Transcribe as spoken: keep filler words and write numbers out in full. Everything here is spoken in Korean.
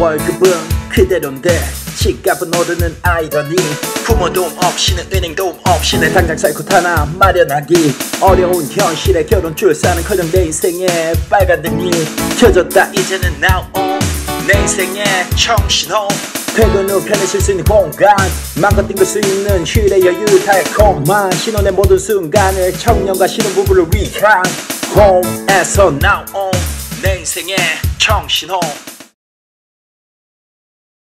월급은 그대로인데 집값은 오르는 아이러니 부모 도움 없이는 은행 도움 없이는 당장 살고 하나 마련하기 어려운 현실에 결혼 출산은커녕 내 인생에 빨간등이 켜졌다 이제는 now on 내 인생의 청신호 퇴근 후 편히 쉴 수 있는 공간 마음껏 띵글 수 있는 휴일의 여유 달콤한 신혼의 모든 순간을 청년과 신혼부부를 위한 홈에서 now on 내 인생의 청신호